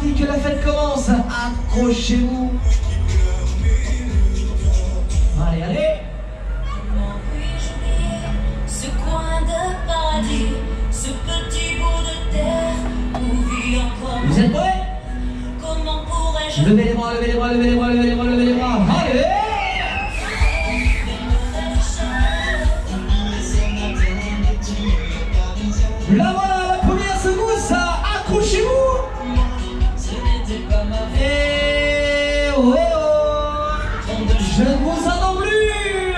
parti que la fête commence. Accrochez-vous. Allez, allez. Comment puis-je oublier ce coin de paradis, ce petit bout de terre où vit encore. Vous êtes prêts? Comment pourrais-je Levez les bras, levez les bras, levez les bras, levez les bras, levez les bras. Allez! Là voilà, la première secousse, accrochez-vous. Eh oh, eh oh. Je ne vous entends plus.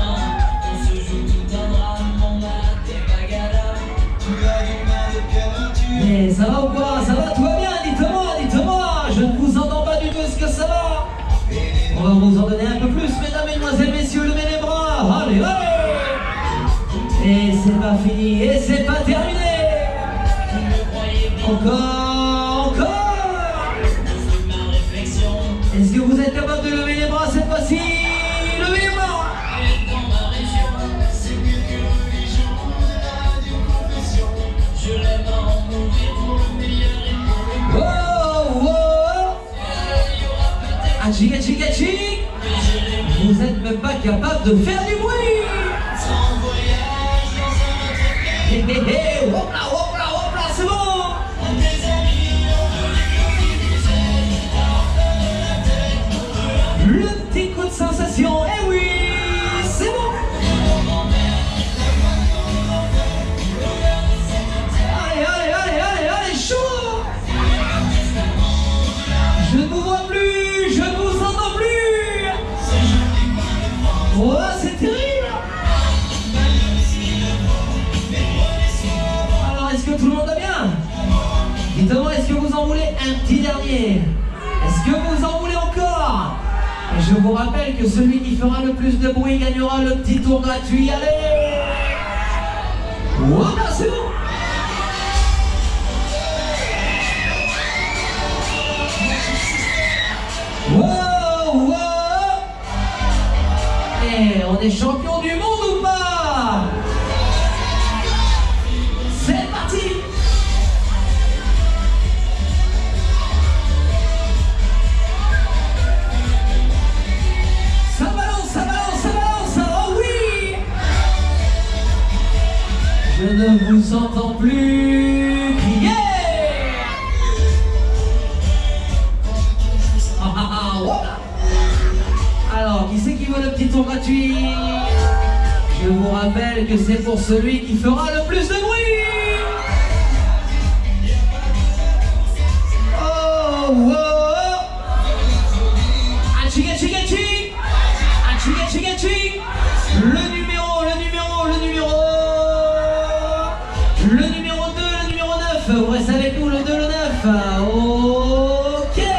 Mais ça va ou quoi? Ça va, tout va bien? Dites-moi, dites-moi. Je ne vous entends pas du tout, est-ce que ça va? On va vous en donner un peu plus, mesdames, mesdemoiselles, messieurs, levez les bras. Allez, allez. Et c'est pas fini, et c'est pas terminé. Encore, encore. Est-ce que vous êtes capable de lever les bras cette fois-ci? Levez les bras. Oh, oh. Achik, achik, achik. Vous êtes même pas capable de faire du bruit. Hé hé hé, hop là, hop là, hop là, c'est bon. Le petit coup de sensation, eh oui, c'est bon. Allez, allez, allez, allez, allez, chaud. Je ne vous vois plus, je ne vous entends plus. Oh, c'est terrible. Est-ce que tout le monde va bien? Dites-moi, est-ce que vous en voulez un petit dernier? Est-ce que vous en voulez encore? Et je vous rappelle que celui qui fera le plus de bruit gagnera le petit tour gratuit. Allez! Voilà, c'est bon! Wow, wow! Et on est champion du monde ou pas? C'est parti! Ça balance, ça balance, ça balance! Oh oui! Je ne vous entends plus crier! Ah, ah, ah, voilà. Alors, qui c'est qui veut le petit tour gratuit? Je vous rappelle que c'est pour celui qui fera le plus de bruit! Oh, achik, achik, achik. Achik, achik, achik. Le numéro 2, le numéro 9. Vous restez avec nous, le 2, le 9. Ok.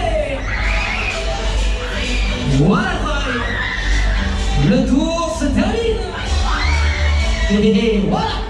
Voilà le travail. Le tour se termine. Et voilà.